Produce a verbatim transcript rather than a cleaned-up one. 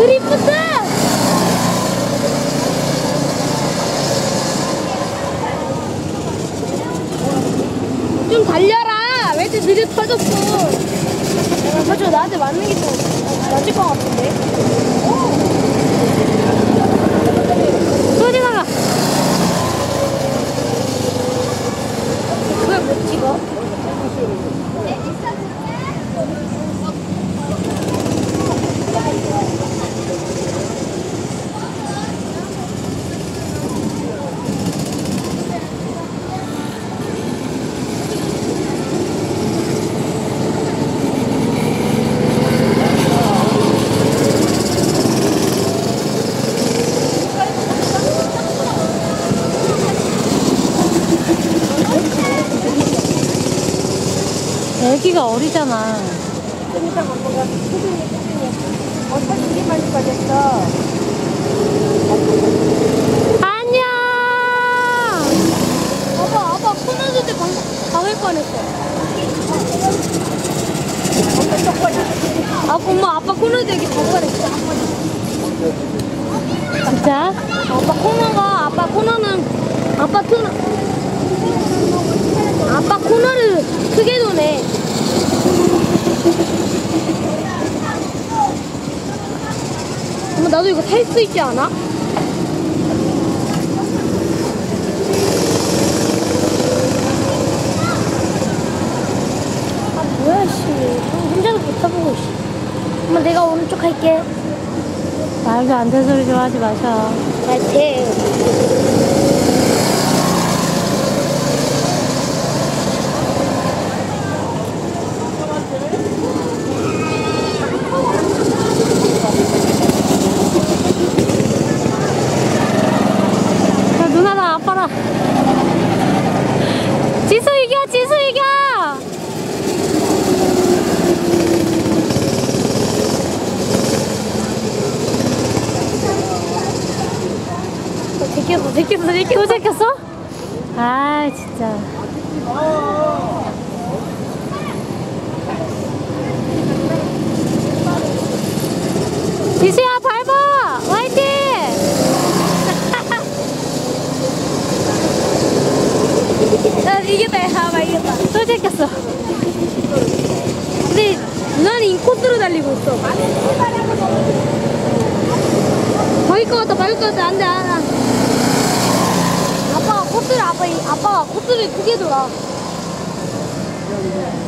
드리프트! 좀 달려라! 왜 이렇게 느려 터졌어? 맞아, 나한테 맞는 게 더 맞을 것 같은데? 어디 가가? 그걸 못 찍어? 애기가 어리잖아. 어떤 일이 많이 빠졌어? 안녕! 아빠, 아빠 코너들 때 방금 가을 뻔했어. 아, 엄마, 아빠 코너들 여기 갈 뻔했어. 진짜? 아빠 코너가, 아빠 코너는, 아빠 코너, 아빠 코너를 크게 도네. 엄마, 나도 이거 탈 수 있지 않아? 아, 뭐야, 씨. 혼자도 못 타보고, 씨. 엄마, 내가 오른쪽 할게. 말도 안 되는 소리 좀 하지 마셔. 아, 돼. 야, 누나랑 아빠랑. 지수 이겨, 지수 이겨! 제꼈어, 제꼈어, 제꼈어. 또 제꼈어? 아, 진짜. 지수야, 밟아! 화이팅! 나 이겼다, 야, 나 이겼다. 또 제꼈어. 근데 누나는 인코스로 달리고 있어. 박일 것 같다, 박일 것 같다. 안 돼, 안 돼. 아빠가 코스를, 아빠, 아빠가 코스를 크게 돌아.